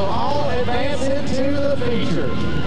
all advance into the feature.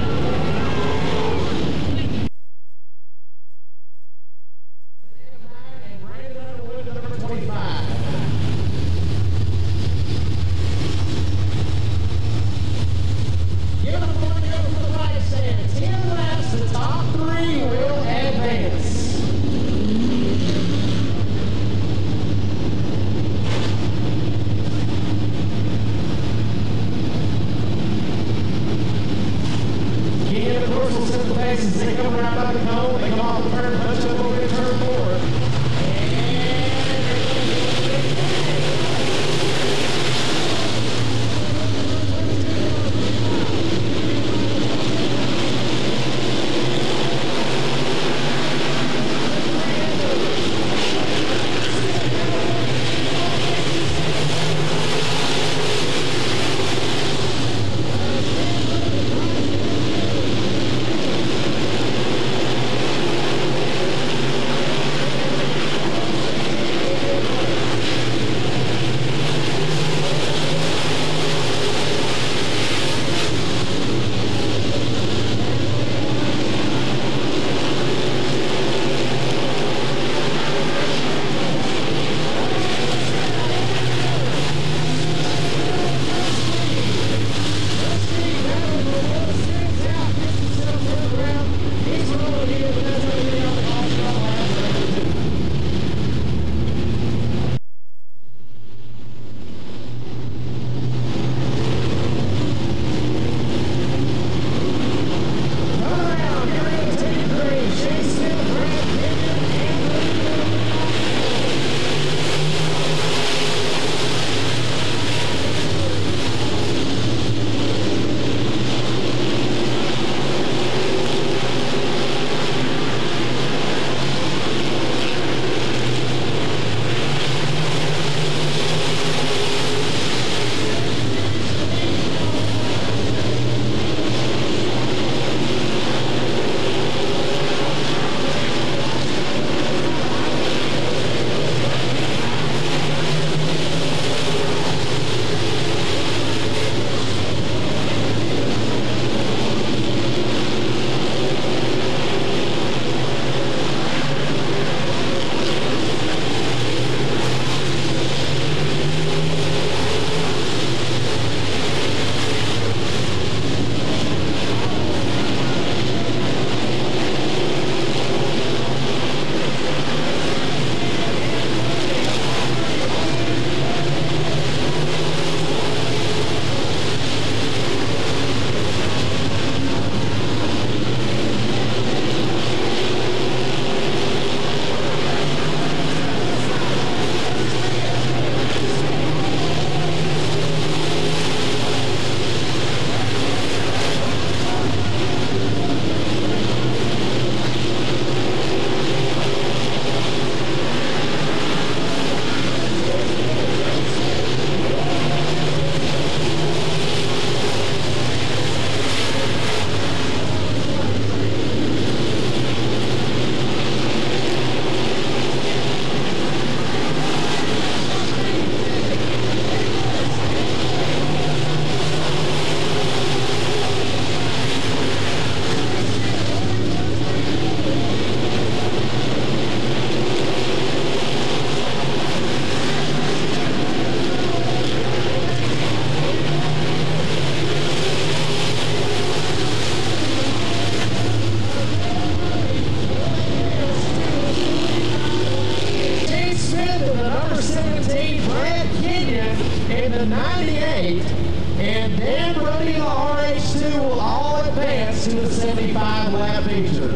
the 98, and then running the RH2 will all advance to the 75 lap feature.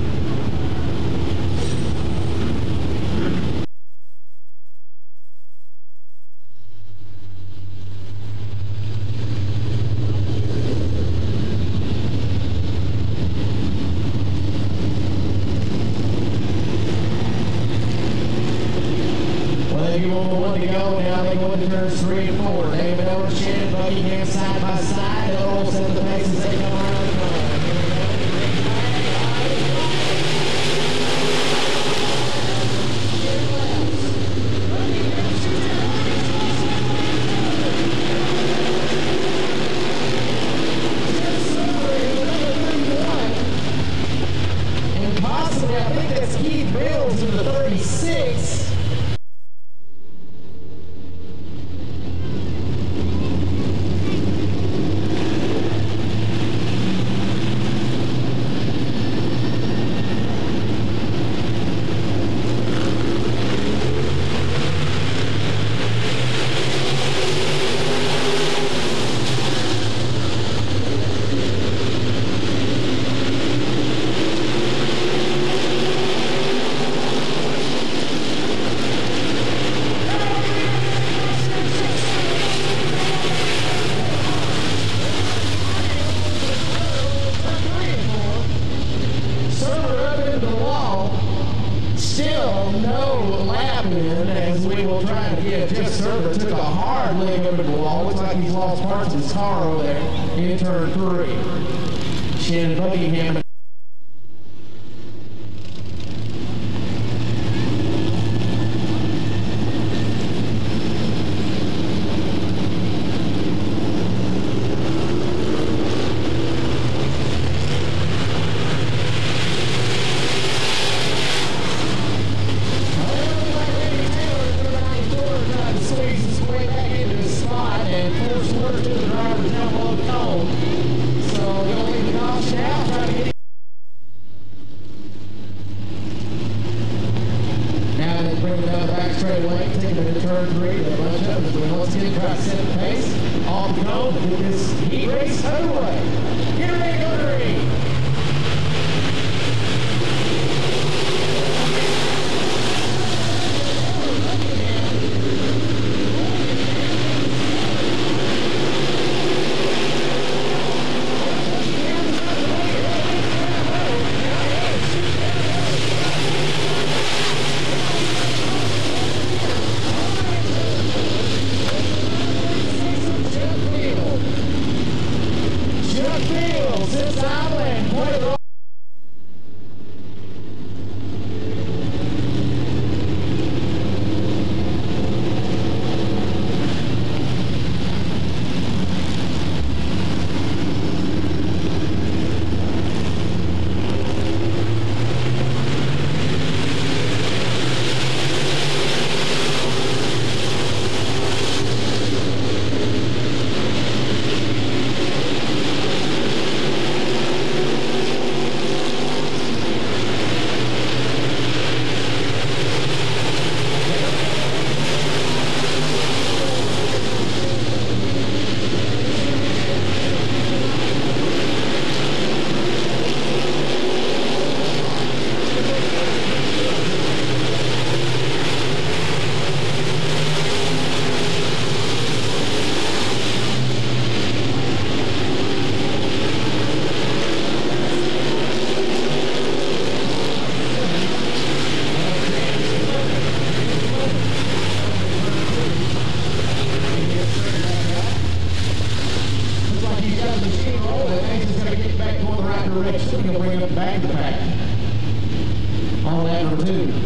One to go, now they go into turns 3 and 4. David Owens, Shannon Buckingham side by side. They'll set the pace as they come around the corner. 36. Still no lap in as we will try to get just server. Took a hard leg over the wall. Looks like he's lost parts of his car over there in turn 3. Shannon Buckingham. Straight away, taking it to turn 3, a bunch of us. We once again try to set the pace off the cone to get this heat race underway. Get ready to go 3. Direction, he'll bring up back to back on lap number 2.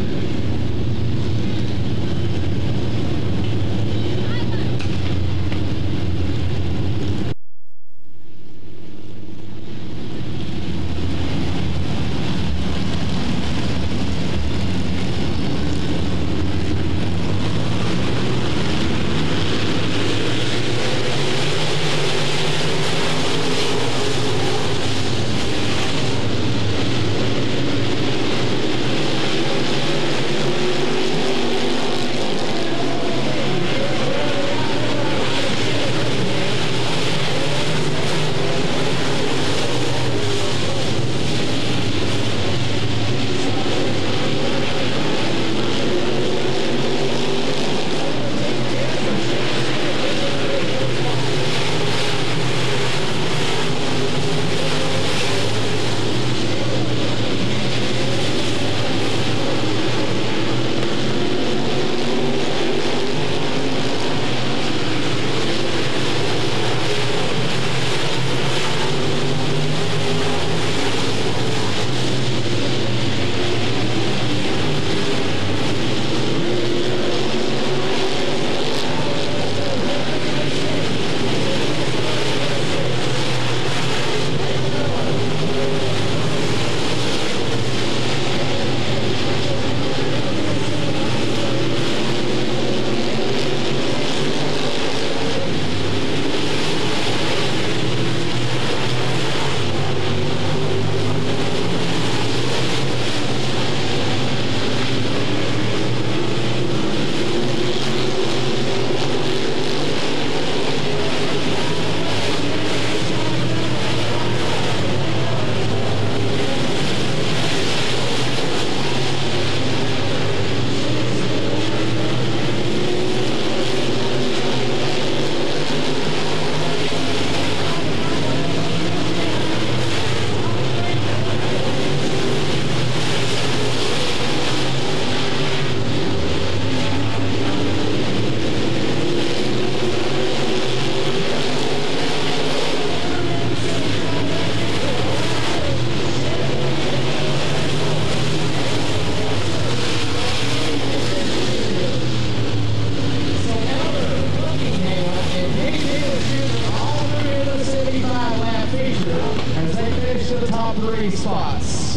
feature as they finish in the top 3 spots.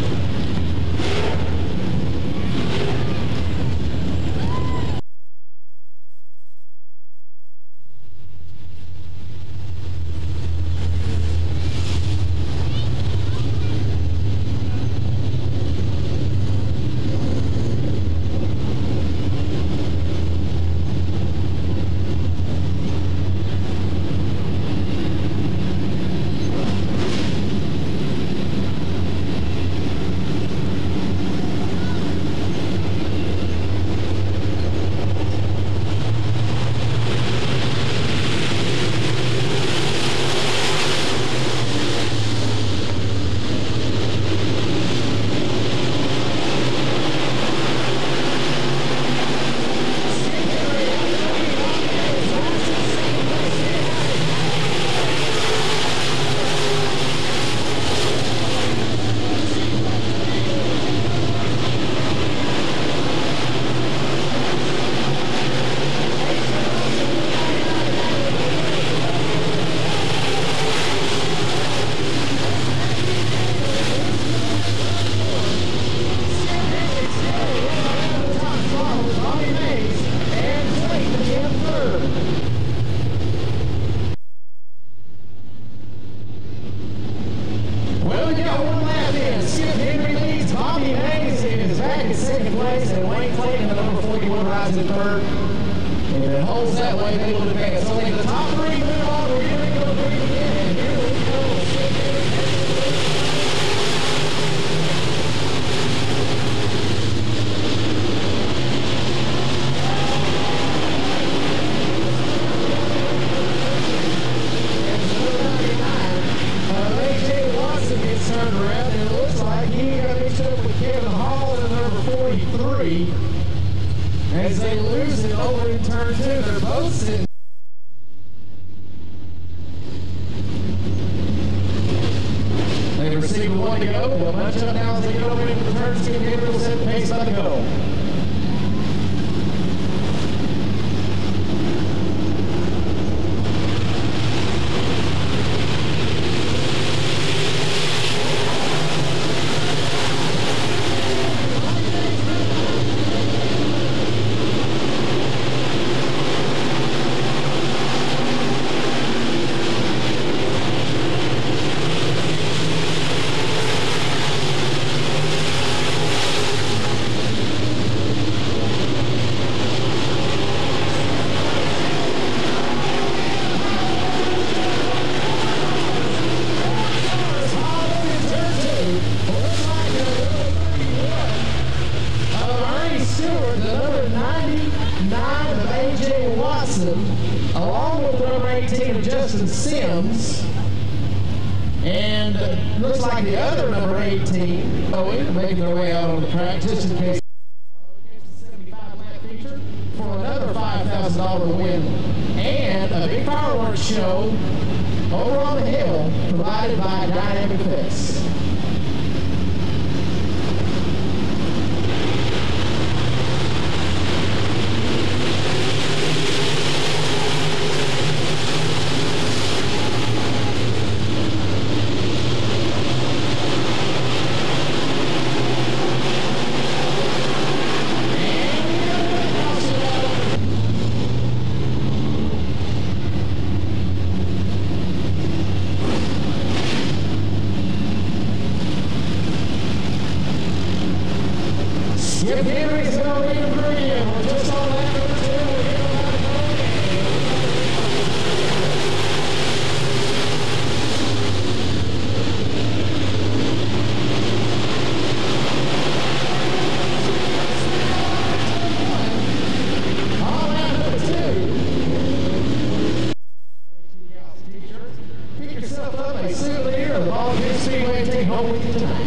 As they lose it over in turn 2, they're both sitting. They receive one to go. They'll bunch up now as they get over into the turn 2. Gabriel set pace by the go. Along with number 18 of Justin Sims, and looks like the other number 18, making their way out on the track just in case. Against the 75 lap feature for another $5,000 win, and a big fireworks show over on the hill provided by Dynamic Fix. Skip Henry's going to lead him through you. We're just on lap number 2. We're getting about to on lap number 2. Pick yourself up a souvenir of the Volunteer Speedway and take home with you tonight.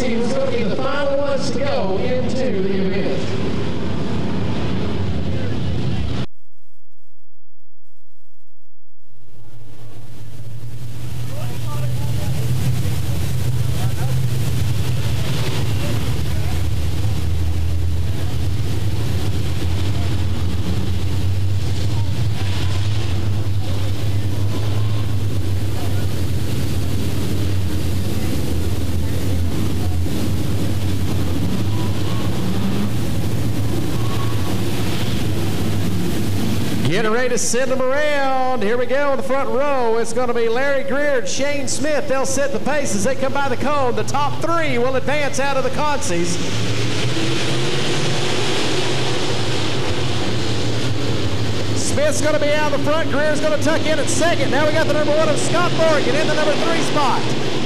team is going to be the final ones to go into the event. Getting ready to send them around. Here we go in the front row. It's going to be Larry Greer and Shane Smith. They'll set the pace as they come by the cone. The top three will advance out of the consies. Smith's going to be out in the front. Greer's going to tuck in at second. Now we got the number 1 of Scott Morgan in the number 3 spot.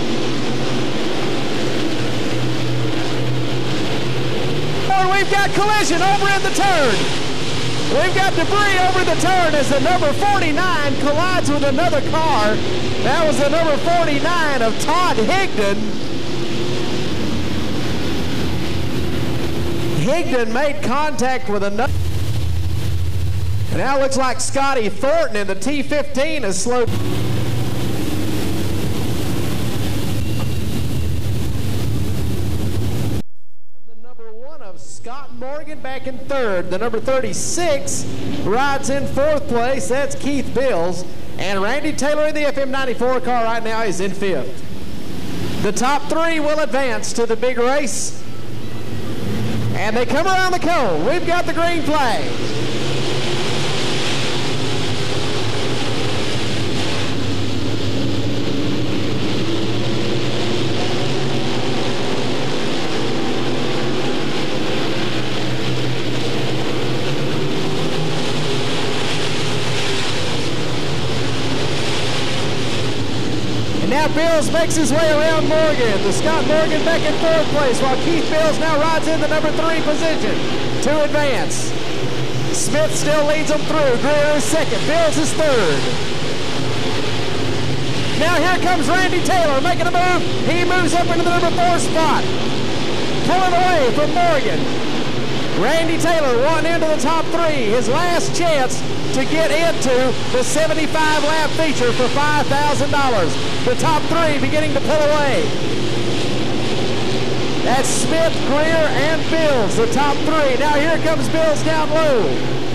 We've got collision over in the turn. We've got debris over the turn as the number 49 collides with another car. That was the number 49 of Todd Higdon. Higdon made contact with another. And now it looks like Scotty Thornton in the T15 is slowed. Scott Morgan back in third. The number 36 rides in fourth place. That's Keith Bills. And Randy Taylor in the FM94 car right now is in fifth. The top three will advance to the big race. And they come around the cone. We've got the green flag. Now Bills makes his way around Morgan. The Scott Morgan back in fourth place, while Keith Bills now rides in the number 3 position to advance. Smith still leads them through. Greer is second. Bills is third. Now here comes Randy Taylor making a move. He moves up into the number 4 spot. Pulling away from Morgan. Randy Taylor wanting into the top 3. His last chance to get into the 75-lap feature for $5,000. The top 3 beginning to pull away. That's Smith, Greer, and Bills, the top 3. Now here comes Bills down low.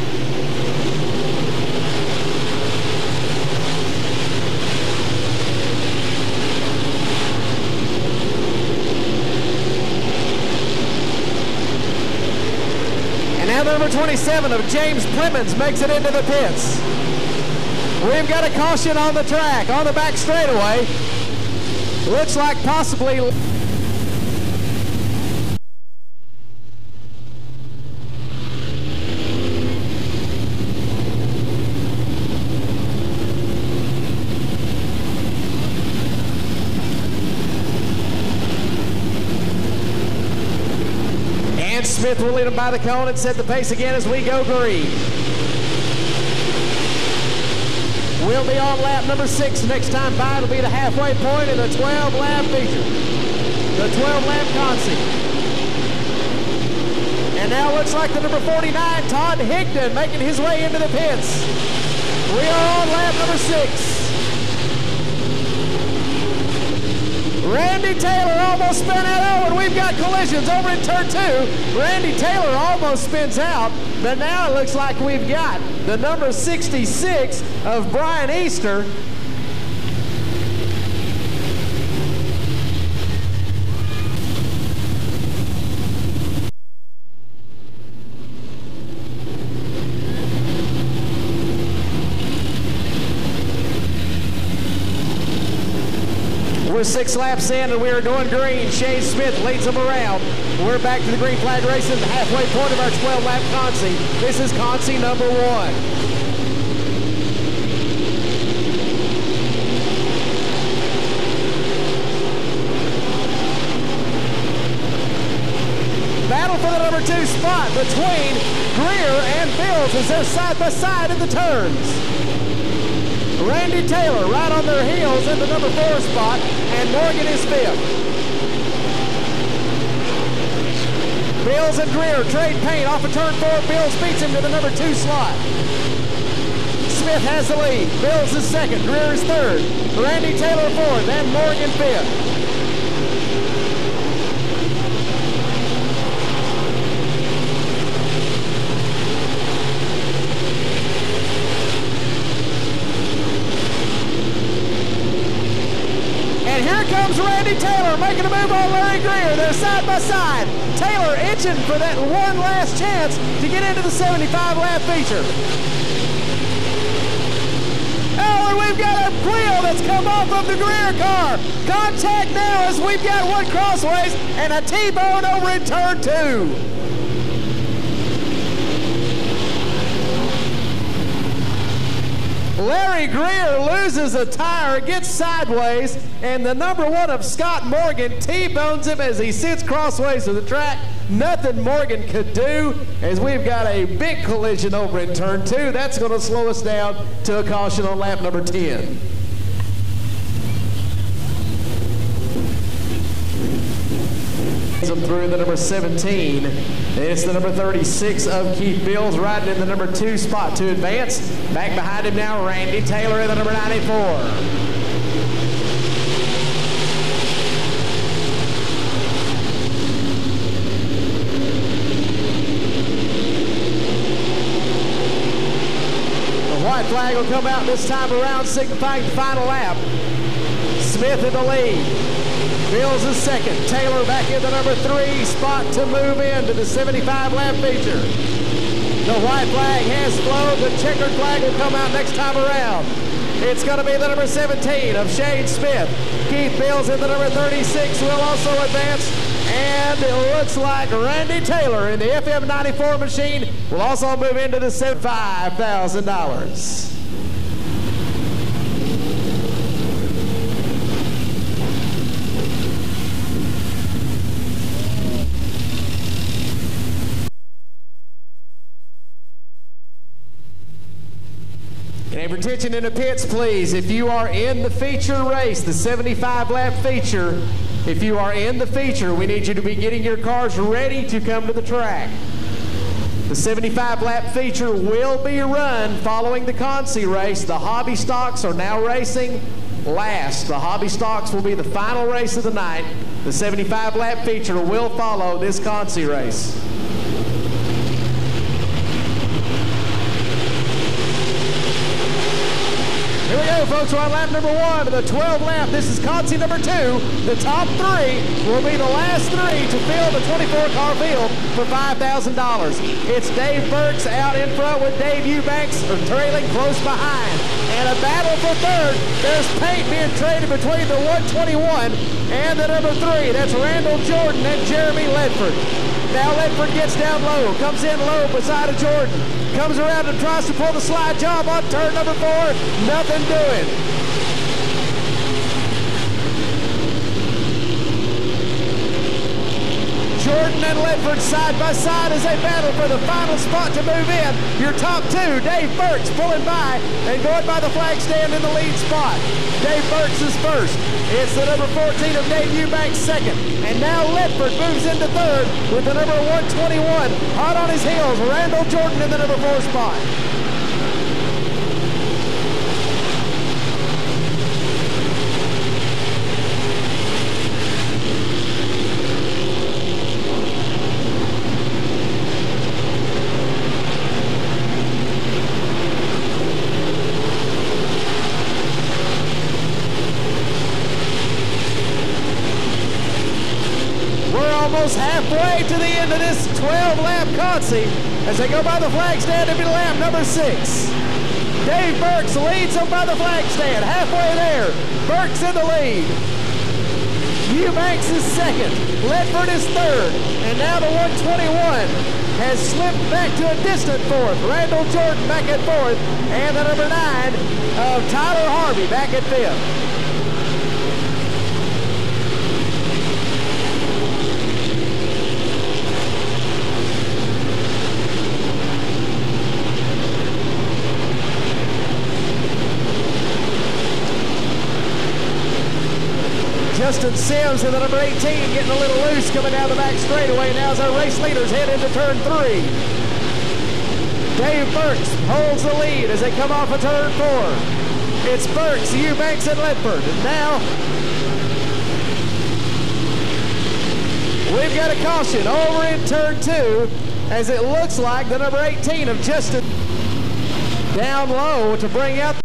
And now the number 27 of James Clemens makes it into the pits. We've got a caution on the track, on the back straightaway. Looks like possibly. And Smith will lead him by the cone and set the pace again as we go green. We'll be on lap number 6 next time by. It'll be the halfway point in the 12-lap feature. The 12-lap concept. And now looks like the number 49, Todd Higdon, making his way into the pits. We are on lap number 6. Randy Taylor almost spun out. Oh, and we've got collisions over in turn 2. Randy Taylor almost spins out, but now it looks like we've got the number 66 of Brian Easter. We're 6 laps in and we are going green. Shane Smith leads them around. We're back to the green flag racing, the halfway point of our 12-lap consi. This is consi number 1. Battle for the number 2 spot between Greer and Bills as they're side by side in the turns. Randy Taylor right on their heels in the number 4 spot, and Morgan is 5th. Bills and Greer trade paint off of turn 4. Bills beats him to the number 2 slot. Smith has the lead. Bills is second. Greer is third. Randy Taylor fourth, and Morgan fifth. And here comes Randy Taylor making a move on Larry Greer. They're side by side. Taylor itching for that one last chance to get into the 75-lap feature. Oh, and we've got a wheel that's come off of the Greer car. Contact now as we've got one crossways and a T-bone over in turn 2. Larry Greer loses a tire, gets sideways, and the number 1 of Scott Morgan T-bones him as he sits crossways to the track. Nothing Morgan could do, as we've got a big collision over in turn 2. That's going to slow us down to a caution on lap number 10. Through the number 17. It's the number 36 of Keith Bills riding in the number 2 spot to advance. Back behind him now, Randy Taylor in the number 94. The white flag will come out this time around, signifying the final lap. Smith in the lead. Bills is second. Taylor back in the number 3 spot to move into the 75-lap feature. The white flag has flown. The checkered flag will come out next time around. It's going to be the number 17 of Shane Smith. Keith Bills in the number 36 will also advance. And it looks like Randy Taylor in the FM94 machine will also move into the $75,000. Attention in the pits, please. If you are in the feature race, the 75-lap feature, if you are in the feature, we need you to be getting your cars ready to come to the track. The 75-lap feature will be run following the Consi race. The hobby stocks are now racing last. The hobby stocks will be the final race of the night. The 75-lap feature will follow this Consi race. Here we go, folks. We're on lap number 1 of the 12 lap. This is Consi number 2. The top 3 will be the last 3 to fill the 24-car field for $5,000. It's Dave Burks out in front with Dave Eubanks trailing close behind. And a battle for third. There's paint being traded between the 121 and the number 3. That's Randall Jordan and Jeremy Ledford. Now Ledford gets down low, comes in low beside of Jordan. Comes around and tries to pull the slide job on turn number 4. Nothing doing. Jordan and Ledford side by side as they battle for the final spot to move in. Your top 2, Dave Burks pulling by and going by the flag stand in the lead spot. Dave Burks is first. It's the number 14 of Dave Eubanks second. And now Ledford moves into third with the number 121. Hot on his heels, Randall Jordan in the number 4 spot. Almost halfway to the end of this 12-lap Consi as they go by the flag stand into lap number 6. Dave Burks leads them by the flag stand. Halfway there, Burks in the lead. Eubanks is second. Ledford is third. And now the 121 has slipped back to a distant fourth. Randall Jordan back at fourth. And the number 9 of Tyler Harvey back at fifth. Justin Sims in the number 18 getting a little loose coming down the back straightaway now as our race leaders head into turn 3. Dave Burks holds the lead as they come off of turn 4. It's Burks, Eubanks, and Ledford. And now we've got a caution over in turn 2 as it looks like the number 18 of Justin down low to bring out.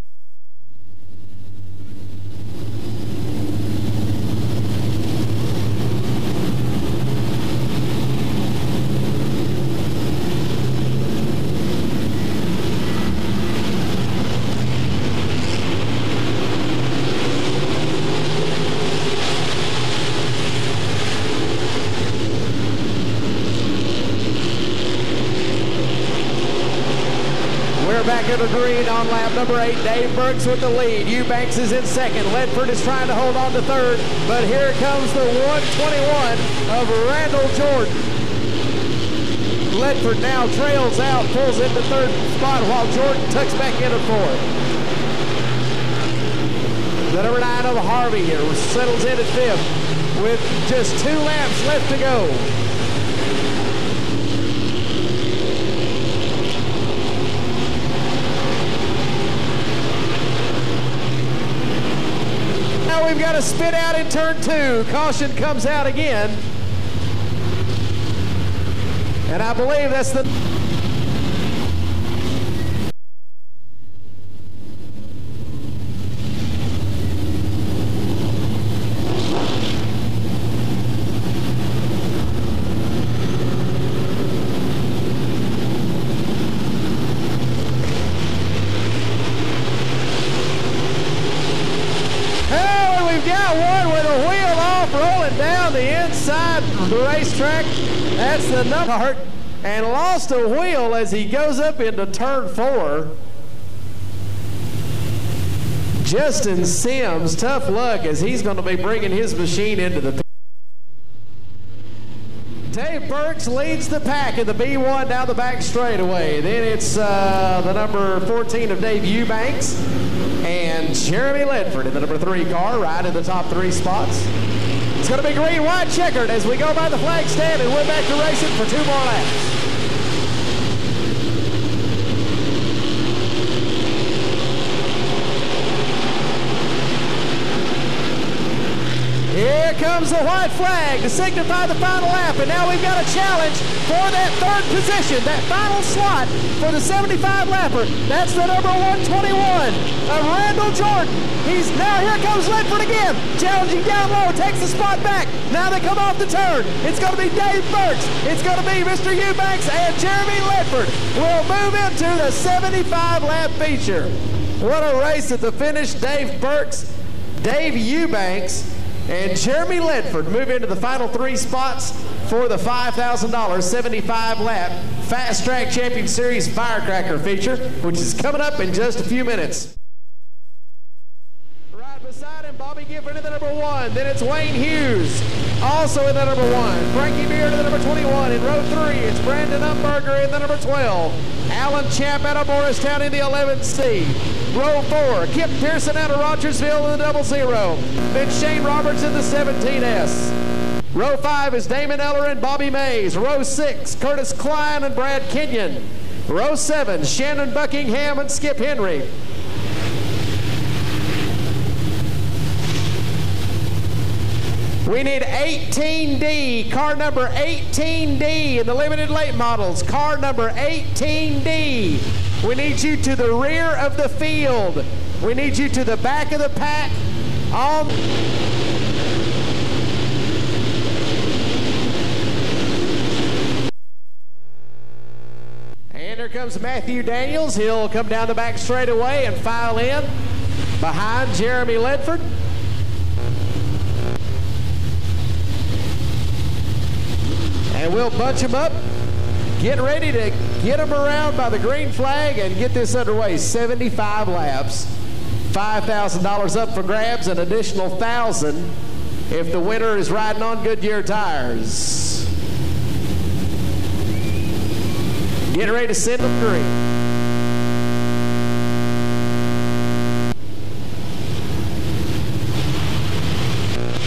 Back in the green on lap number 8. Dave Burks with the lead. Eubanks is in second. Ledford is trying to hold on to third, but here comes the 121 of Randall Jordan. Ledford now trails out, pulls into third spot while Jordan tucks back into fourth. The number 9 of Harvey here settles in at fifth with just 2 laps left to go. Now we've got a spit out in turn 2. Caution comes out again. And I believe that's the... the racetrack. That's the number, and lost a wheel as he goes up into turn 4. Justin Sims, tough luck as he's going to be bringing his machine into the pit. Dave Burks leads the pack in the B1 down the back straightaway. Then it's the number 14 of Dave Eubanks and Jeremy Ledford in the number 3 car right in the top 3 spots. It's going to be green, white, checkered as we go by the flag stand, and we're back to racing for 2 more laps. Here comes the white flag to signify the final lap, and now we've got a challenge for that 3rd position, that final slot for the 75 lapper. That's the number 121 of Randall Jordan. Now here comes Ledford again, challenging down low, takes the spot back. Now they come off the turn. It's going to be Dave Burks. It's going to be Mr. Eubanks, and Jeremy Ledford will move into the 75 lap feature. What a race at the finish. Dave Burks, Dave Eubanks, and Jeremy Ledford move into the final 3 spots for the $5,000 75 lap Fastrak Champion Series Firecracker feature, which is coming up in just a few minutes. Right beside him, Bobby Gifford in the number 1. Then it's Wayne Hughes, also in the number 1. Frankie Beard in the number 21. In row 3, it's Brandon Umberger in the number 12. Alan Champ out of Morristown in the 11C. Row 4, Kip Pearson out of Rogersville in the 00. Then Shane Roberts in the 17S. Row 5 is Damon Eller and Bobby Mays. Row 6, Curtis Klein and Brad Kenyon. Row 7, Shannon Buckingham and Skip Henry. We need 18D, car number 18D in the limited late models. Car number 18D. We need you to the rear of the field. We need you to the back of the pack. And here comes Matthew Daniels. He'll come down the back straightaway and file in behind Jeremy Ledford. And we'll bunch them up, get ready to get them around by the green flag and get this underway. 75 laps, $5,000 up for grabs, an additional $1,000 if the winner is riding on Goodyear tires. Get ready to send them green.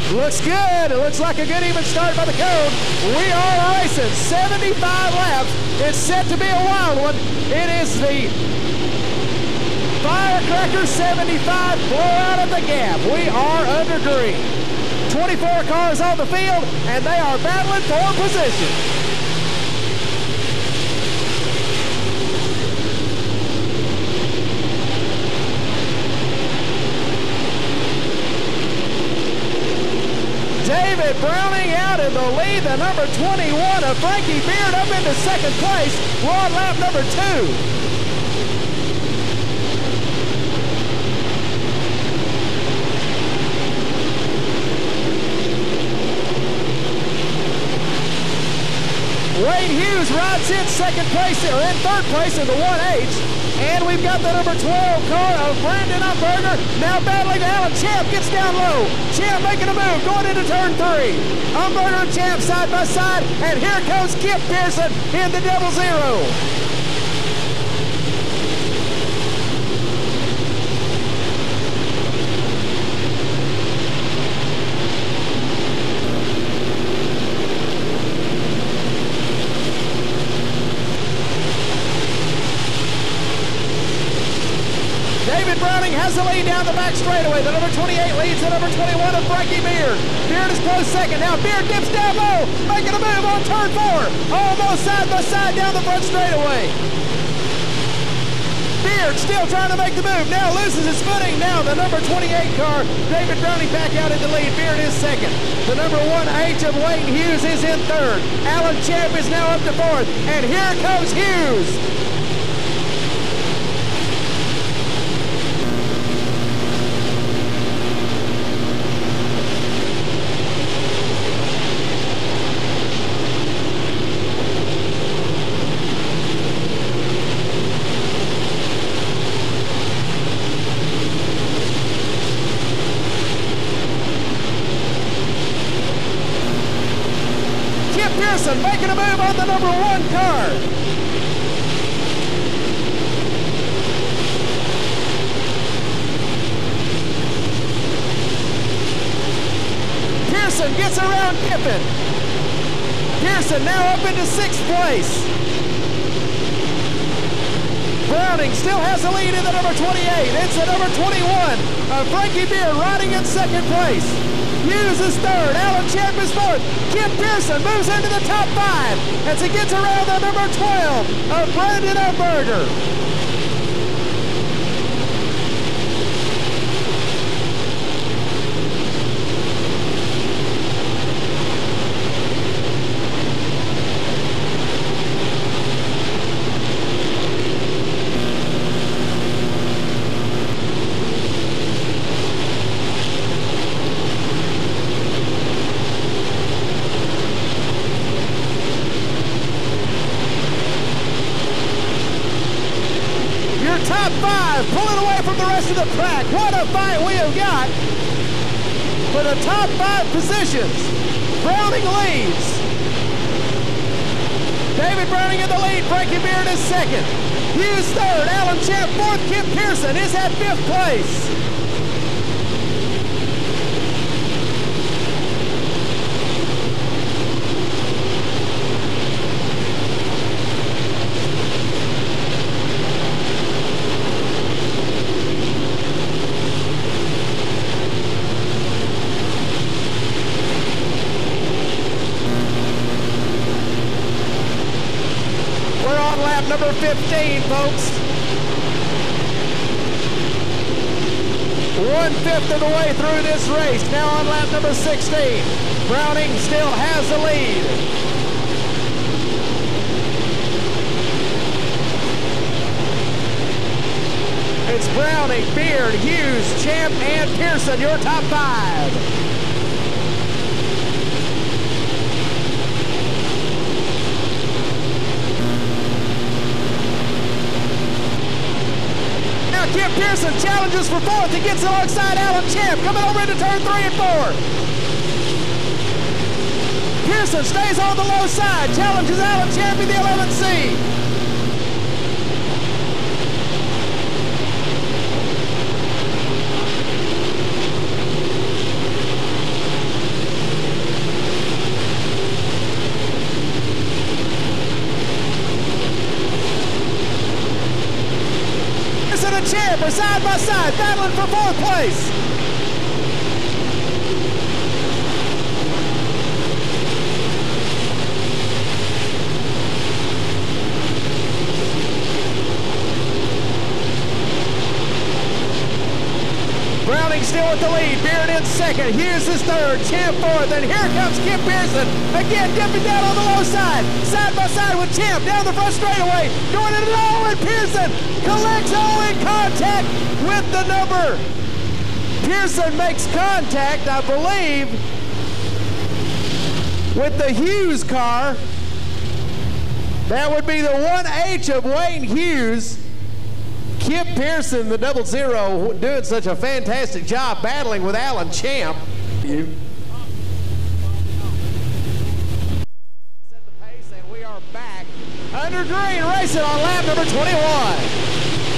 Looks good. It looks like a good even start by the code. We are racing 75 laps. It's set to be a wild one. It is the Firecracker 75 blowout at the gap. We are under green. 24 cars on the field, and they are battling for position. David Browning out in the lead, the number 21 of Frankie Beard up into second place. We're on lap number 2. Wayne Hughes rides in second place, or in third place in the 1H. And we've got the number 12 car of Brandon Umberger now battling Alan Champ, gets down low. Champ making a move, going into turn 3. Umberger and Champ side by side, and here comes Kip Pearson in the double zero. David Browning has the lead down the back straightaway. The number 28 leads the number 21 of Frankie Beard. Beard is close second. Now Beard dips down low, making a move on turn 4. Almost side by side down the front straightaway. Beard still trying to make the move. Now loses his footing. Now the number 28 car, David Browning, back out in the lead. Beard is second. The number 1H of Wayne Hughes is in third. Alan Champ is now up to fourth. And here comes Hughes. Pearson making a move on the number 1 car. Pearson gets around Kippen. Pearson now up into 6th place. Browning still has the lead in the number 28. It's the number 21 of Frankie Beard riding in 2nd place. Hughes is third. Alan Champ is fourth. Kip Pearson moves into the top 5 as he gets around the number 12 of Brandon Umberger. Top 5 pulling away from the rest of the pack. What a fight we have got for the top 5 positions. Browning leads. David Browning in the lead. Frankie Beard is second. Hughes third. Alan Champ fourth. Kip Pearson is at 5th place. Number 15, folks. 1/5 of the way through this race. Now on lap number 16. Browning still has the lead. It's Browning, Beard, Hughes, Champ, and Pearson, your top 5. Kip Pearson challenges for 4th. He gets alongside Alan Champ, coming over into turn 3 and 4. Pearson stays on the low side, challenges Alan Champ in the 11C. Piper side by side, battling for 4th place. Browning still with the lead. Beard in 2nd. Hughes is 3rd. Champ 4th. And here comes Kip Pearson. Again, dipping down on the low side. Side by side with Champ. Down the front straightaway. Going into the hole. And Pearson collects all in contact with the number. Pearson makes contact, I believe, with the Hughes car. That would be the 1H of Wayne Hughes. Kip Pearson, the 00, doing such a fantastic job battling with Alan Champ. Set the pace, and we are back under green racing on lap number 21.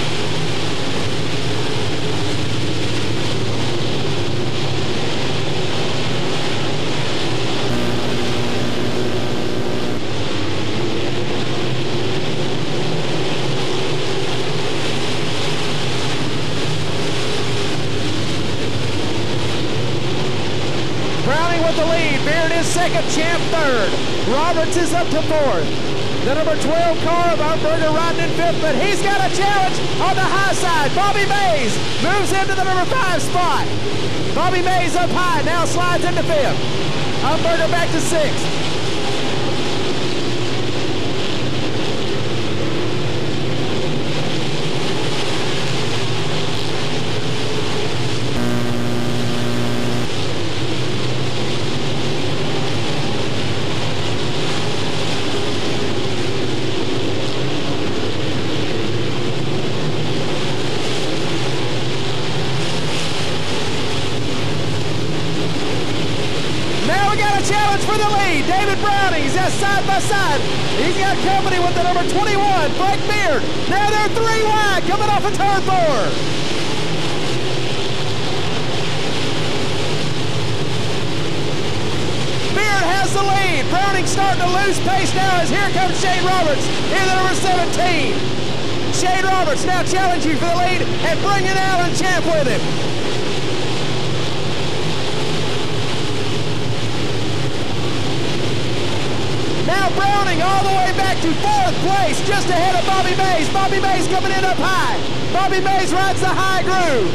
Browning with the lead. Beard is 2nd, Champ 3rd. Roberts is up to 4th. The number 12 car of Umberger riding in 5th, but he's got a challenge on the high side. Bobby Mays moves into the number 5 spot. Bobby Mays up high, now slides into 5th. Umberger back to 6th. Challenge for the lead. David Browning, he's got side by side. He's got company with the number 21, Frank Beard. Now they're 3 wide coming off of turn 4. Beard has the lead. Browning starting to lose pace now as here comes Shane Roberts in the number 17. Shane Roberts now challenging for the lead and bringing Alan Champ with him. Now Browning all the way back to 4th place, just ahead of Bobby Mays. Bobby Mays coming in up high. Bobby Mays rides the high groove.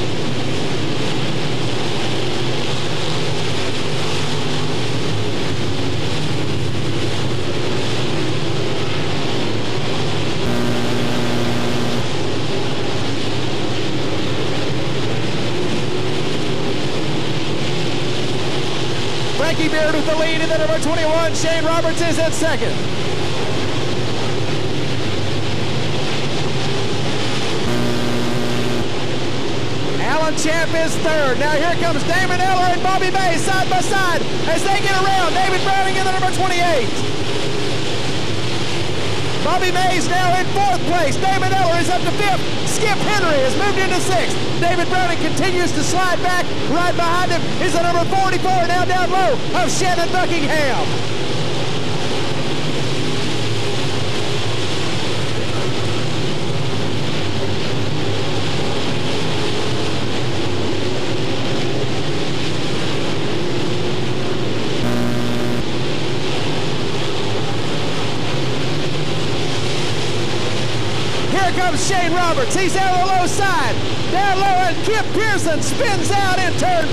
Frankie Beard with the lead in the number 21. Shane Roberts is in 2nd. Alan Champ is 3rd. Now here comes Damon Eller and Bobby Mays side by side as they get around. David Browning in the number 28. Bobby Mays now in 4th place. Damon Eller is up to 5th. Skip Henry has moved into 6th. David Browning continues to slide back. Right behind him is the number 44, now down low, of Shannon Buckingham. Here comes Shane Roberts. He's out on the low side. Down low, and Kip Pearson spins out in turn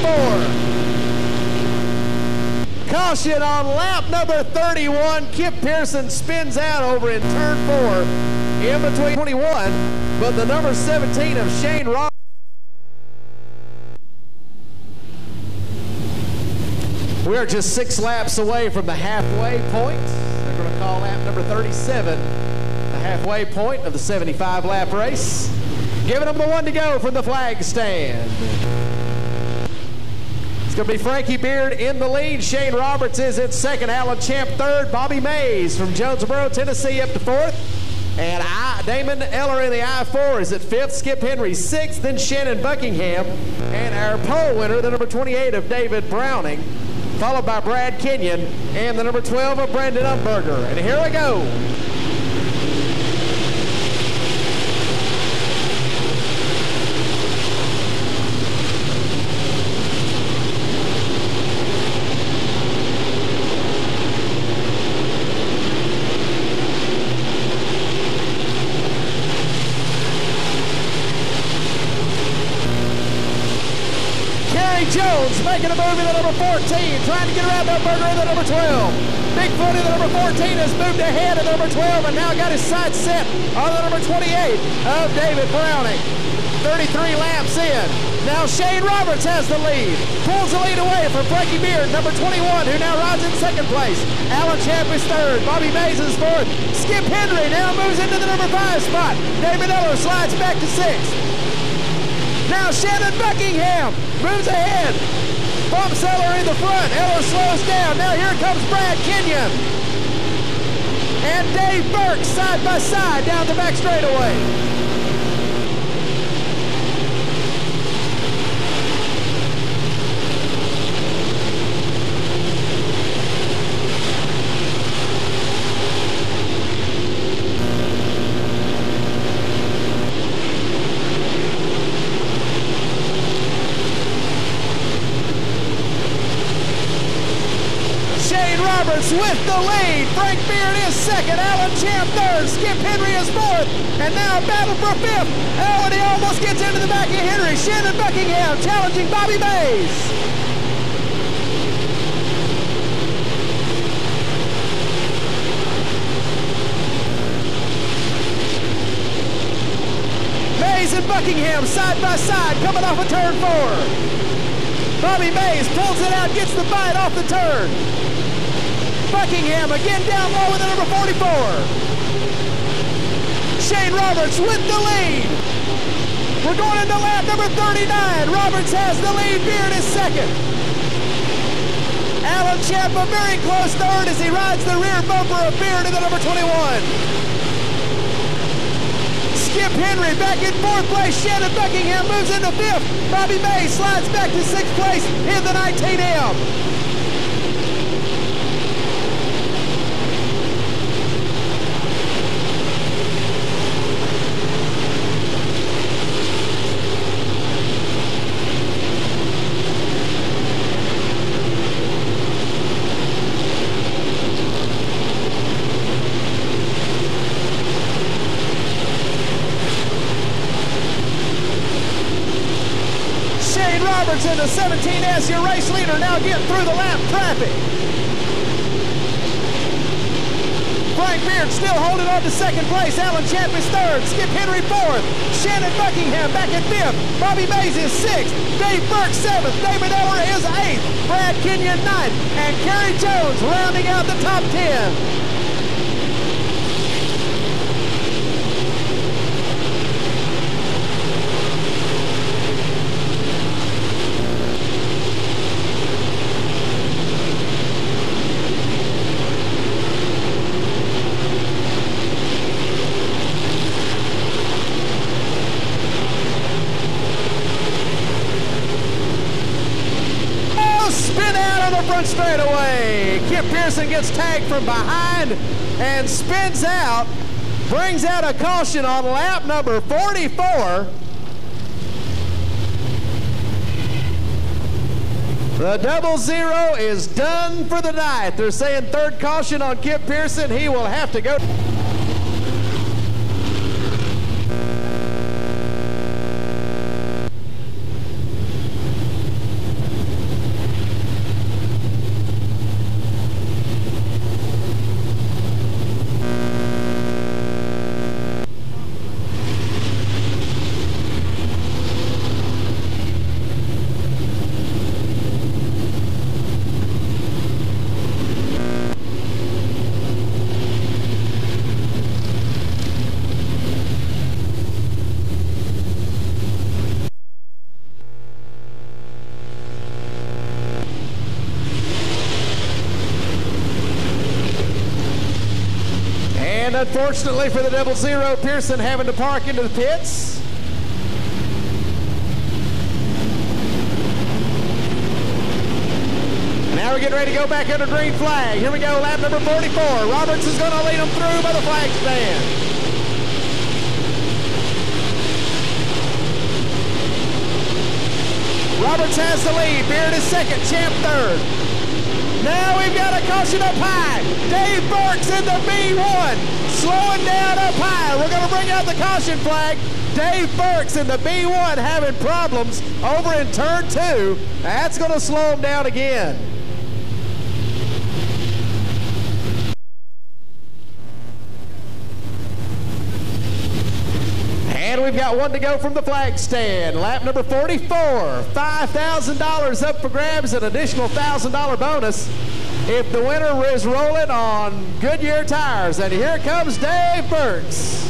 4. Caution on lap number 31. Kip Pearson spins out over in turn 4 in between 21, but the number 17 of Shane Roberts. We are just 6 laps away from the halfway point. They're going to call lap number 37 the halfway point of the 75-lap race. Giving them the 1 to go from the flag stand. It's going to be Frankie Beard in the lead. Shane Roberts is in 2nd. Alan Champ 3rd. Bobby Mays from Jonesboro, Tennessee up to 4th. And Damon Eller in the I-4 is at 5th. Skip Henry 6th. Then Shannon Buckingham. And our pole winner, the number 28 of David Browning, followed by Brad Kenyon and the number 12 of Brandon Umberger. And here we go. Jones making a move in the number 14, trying to get around Nutberger in the number 12. Bigfoot in the number 14 has moved ahead of number 12 and now got his sights set on the number 28 of David Browning. 33 laps in. Now Shane Roberts has the lead. Pulls the lead away from Frankie Beard, number 21, who now rides in second place. Alan Champ is third. Bobby Mays is fourth. Skip Henry now moves into the number 5 spot. David Eller slides back to 6th. Now Shannon Buckingham moves ahead. Bob Seller in the front. Eller slows down. Now here comes Brad Kenyon and Dave Burke side by side down the back straightaway. Roberts with the lead. Frank Beard is second. Alan Champ third. Skip Henry is fourth. And now battle for fifth. Oh, and he almost gets into the back of Henry. Shannon Buckingham challenging Bobby Mays. Mays and Buckingham side by side coming off of turn 4. Bobby Mays pulls it out, gets the bite off the turn. Buckingham again down low with the number 44. Shane Roberts with the lead. We're going into lap number 39. Roberts has the lead. Beard is second. Alan Champ a very close third as he rides the rear bumper of Beard in the number 21. Skip Henry back in 4th place. Shannon Buckingham moves into 5th. Bobby Mays slides back to 6th place in the 19M. Roberts in the 17S, your race leader, now getting through the lap traffic. Frank Beard still holding on to 2nd place. Alan Champ is 3rd. Skip Henry 4th. Shannon Buckingham back in 5th. Bobby Mays is 6th. Dave Burke 7th. David Eller is 8th. Brad Kenyon 9th. And Kerry Jones rounding out the top 10. Front straightaway. Kip Pearson gets tagged from behind and spins out, brings out a caution on lap number 44. The 00 is done for the night. They're saying 3rd caution on Kip Pearson. He will have to go. And unfortunately for the 00, Pearson having to park into the pits. Now we're getting ready to go back under green flag. Here we go, lap number 44. Roberts is going to lead them through by the flag stand. Roberts has the lead. Beard is 2nd, Champ 3rd. Now we've got a caution up high. Dave Burke's in the B1, slowing down up high. We're going to bring out the caution flag. Dave Burks in the B1 having problems over in turn 2. That's going to slow him down again. And we've got one to go from the flag stand. Lap number 44, $5,000 up for grabs, an additional $1,000 bonus if the winner is rolling on Goodyear tires. And here comes Dave Burks.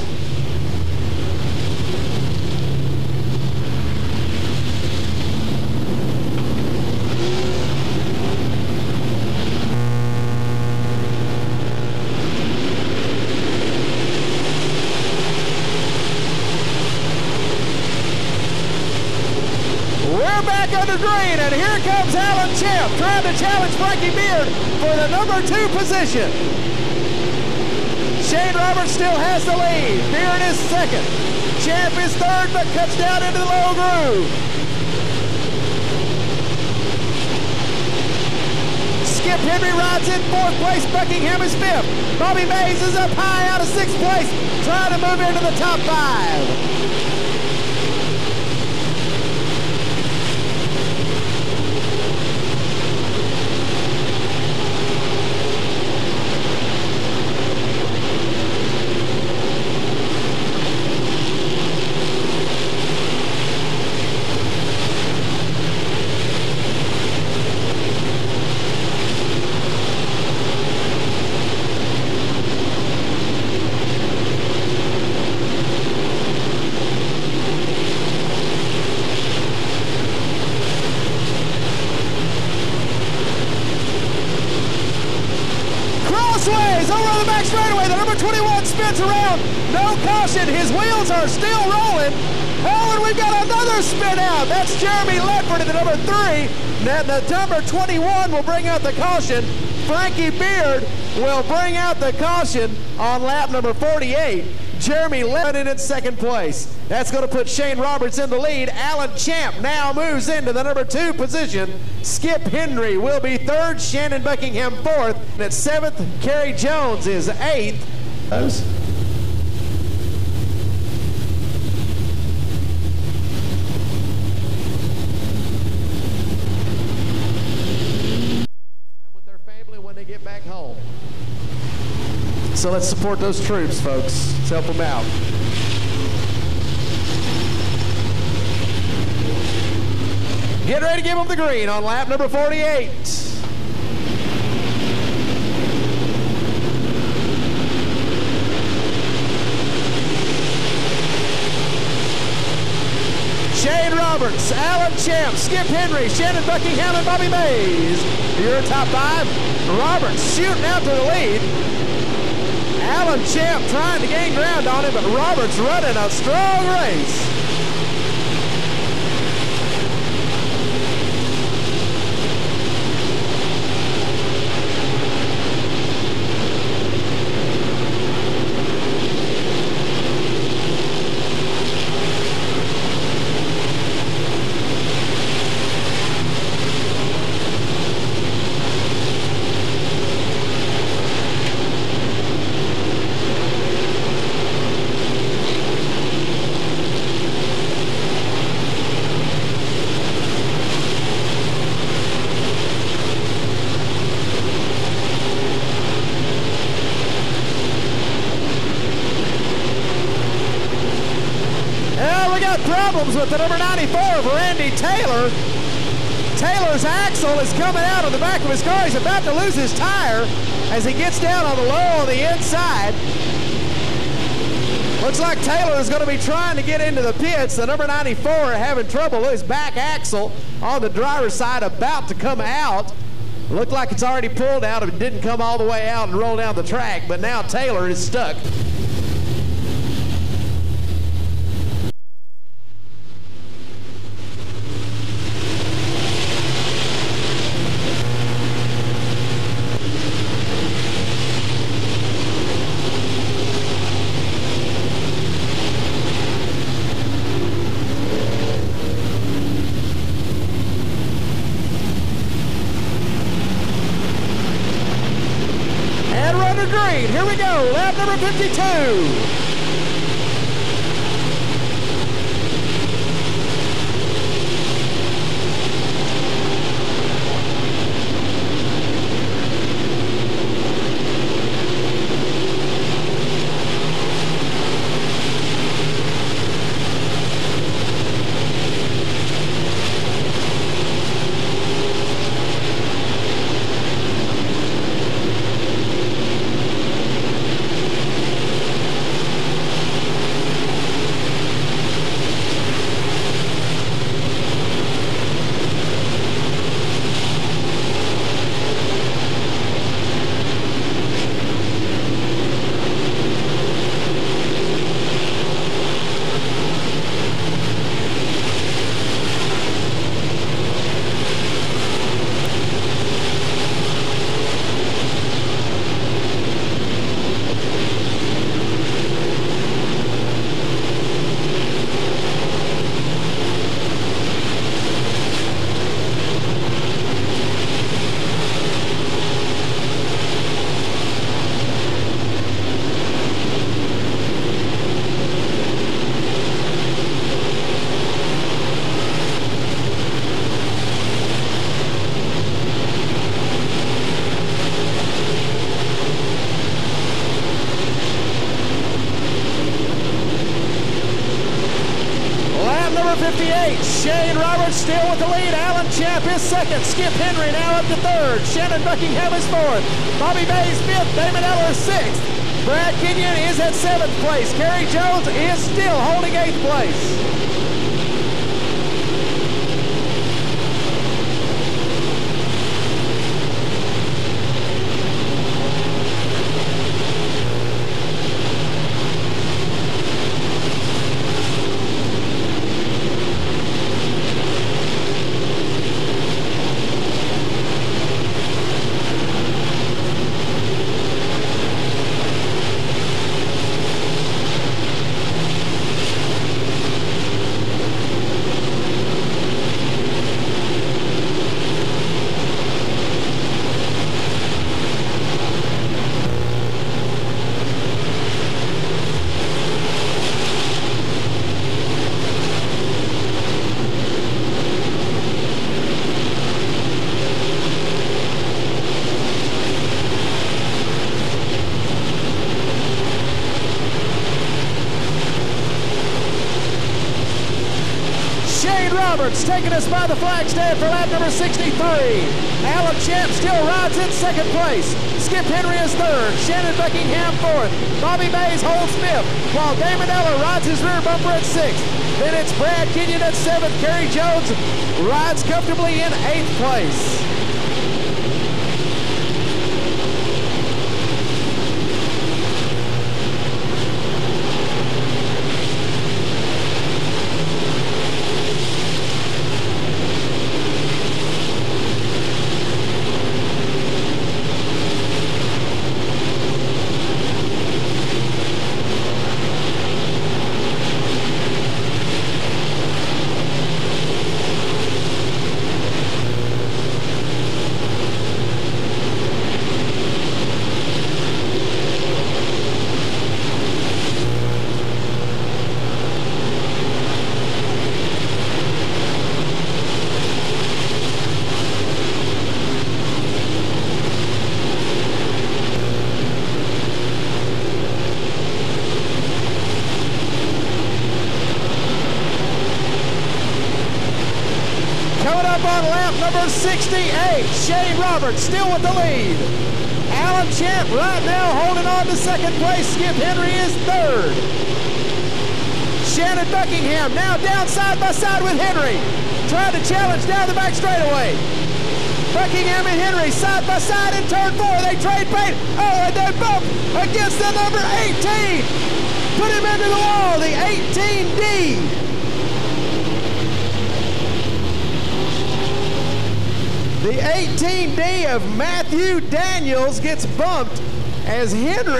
Back under green, and here comes Alan Champ trying to challenge Frankie Beard for the number 2 position. Shane Roberts still has the lead. Beard is second. Champ is third, but cuts down into the low groove. Skip Henry rides in 4th place. Buckingham is 5th. Bobby Mays is up high out of 6th place, trying to move into the top 5. Over the back straightaway, the number 21 spins around. No caution. His wheels are still rolling. Oh, and we've got another spin out. That's Jeremy Ledford in the number 3. Then the number 21 will bring out the caution. Frankie Beard will bring out the caution on lap number 48. Jeremy Ledford in second place. That's going to put Shane Roberts in the lead. Alan Champ now moves into the number 2 position. Skip Henry will be 3rd. Shannon Buckingham 4th. And at 7th, Kerry Jones is 8th. With their family when they get back home. So let's support those troops, folks. Let's help them out. Get ready to give them the green on lap number 48. Shane Roberts, Alan Champ, Skip Henry, Shannon Buckingham, and Bobby Mays. Your top 5. Roberts shooting out to the lead. Alan Champ trying to gain ground on him, but Roberts running a strong race. Problems with the number 94 of Randy Taylor. Taylor's axle is coming out on the back of his car. He's about to lose his tire as he gets down on the low on the inside. Looks like Taylor is going to be trying to get into the pits. The number 94 having trouble. His back axle on the driver's side about to come out. Looked like it's already pulled out. It didn't come all the way out and roll down the track, but now Taylor is stuck. Green. Here we go, lap number 52. Shane Roberts still with the lead. Alan Champ is second. Skip Henry now up to third. Shannon Buckingham is fourth. Bobby Mays fifth. Damon Eller sixth. Brad Kenyon is at seventh place. Kerry Jones is still holding eighth place. Roberts taking us by the flag stand for lap number 63. Alan Champ still rides in second place. Skip Henry is third. Shannon Buckingham fourth. Bobby Mays holds fifth, while Damon Eller rides his rear bumper at sixth. Then it's Brad Kenyon at seventh. Kerry Jones rides comfortably in eighth place. On lap number 68, Shane Roberts still with the lead. Alan Champ right now holding on to second place. Skip Henry is third. Shannon Buckingham now down side by side with Henry, trying to challenge down the back straightaway. Buckingham and Henry side by side in turn 4. They trade paint. Oh, and they bump against the number 18. Put him into the wall, the 18D. The 18D of Matthew Daniels gets bumped as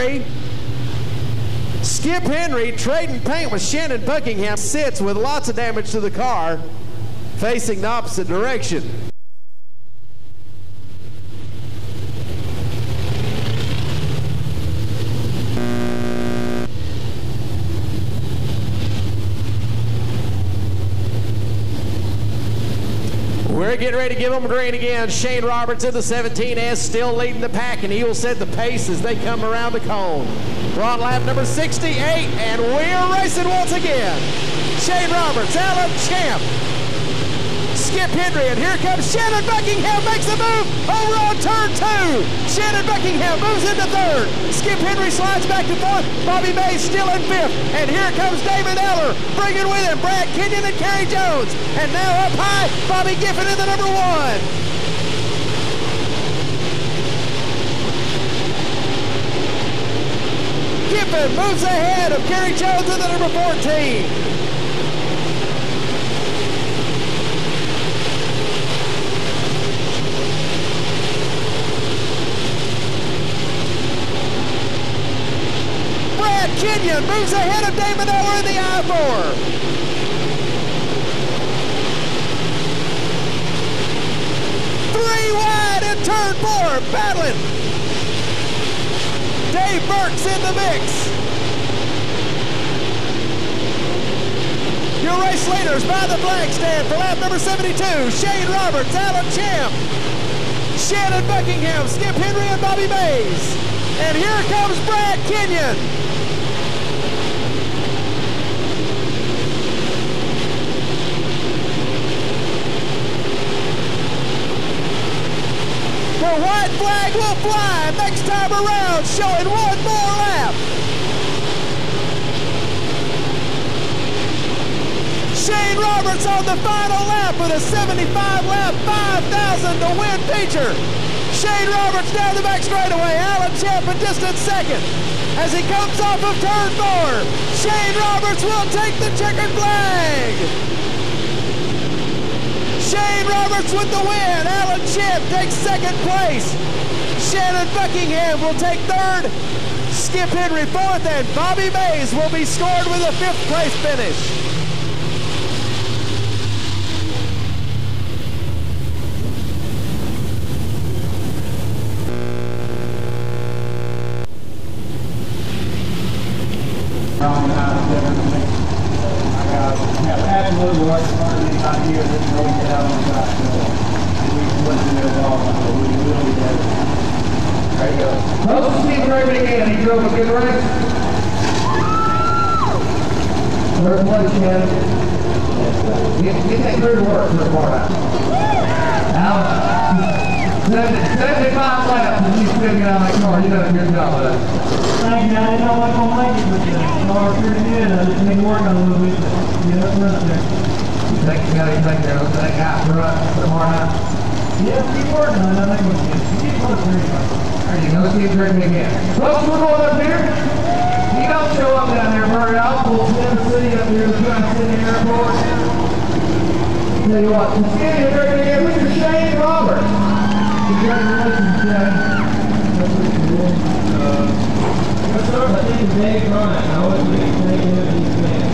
Skip Henry, trading paint with Shannon Buckingham, sits with lots of damage to the car, facing the opposite direction. We're getting ready to give them green again. Shane Roberts in the 17S still leading the pack, and he will set the pace as they come around the cone. We're on lap number 68, and we're racing once again. Shane Roberts, Alan Champ, Skip Henry, and here comes Shannon Buckingham, makes a move over on turn 2. Shannon Buckingham moves into third. Skip Henry slides back to fourth. Bobby Mays still in fifth. And here comes Damon Eller, bringing with him Brad Kenyon and Kerry Jones. And now up high, Bobby Giffen in the number 1. Giffen moves ahead of Kerry Jones in the number 14. Kenyon moves ahead of Damon Eller in the I-4. Three wide in turn 4, battling. Dave Burke's in the mix. Your race leaders by the flag stand for lap number 72. Shane Roberts, Alan Champ, Shannon Buckingham, Skip Henry, and Bobby Mays. And here comes Brad Kenyon. The white flag will fly next time around, showing one more lap. Shane Roberts on the final lap with a 75 lap, 5,000 to win feature. Shane Roberts down the back straightaway. Alan Champ a distant second. As he comes off of turn 4, Shane Roberts will take the checkered flag. Shane Roberts with the win. Alan Champ takes second place. Shannon Buckingham will take third. Skip Henry fourth, and Bobby Mays will be scored with a 5th place finish. Let's see Raymond again. He drove a good race. Third place, Shannon. Get that crew to work for a part out. Now, 75 laps and you still get out of that car. You done a good job of that. Thank you. I didn't know I was going to make it, but the car pretty good. I just need to work on it a little bit. Get up front there. You think you got anything there? Let's take out for the part out. Yeah, keep working on it. I think we'll get it. Keep working on it. There you go. Let's keep drinking again. Folks, we're going up here. You don't show up down there very often. We'll Tennessee up here at the Tri-City Airport. Tell you what, let's get here drinking again. Mr. Shane Roberts. Congratulations, Shane. Yes, sir. I think it's Dave Ryan. I always think it's Dave Ryan.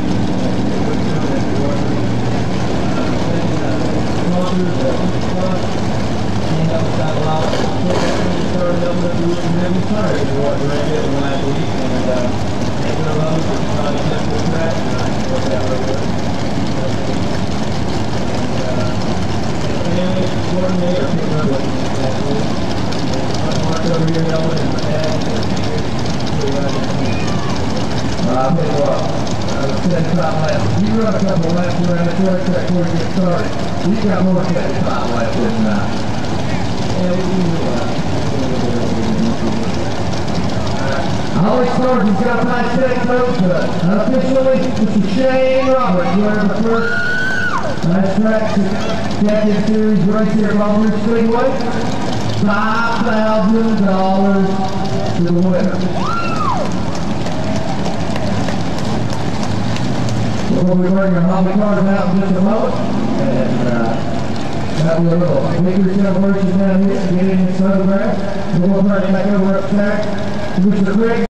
I'll tell you what, you run a couple of laps around the track before you get started. You got more than 75 laps this night. Holly Sargent's got a nice check, folks. Officially, Mr. Shane Roberts, winner of the first Fastrak Champion Series race here at Long Ridge Speedway. $5,000 to the winner. We'll be bringing our hobby cars out in just a moment, and have a little victory celebration down here, get in this photograph. We'll bring it back over upstairs to Mr. Craig.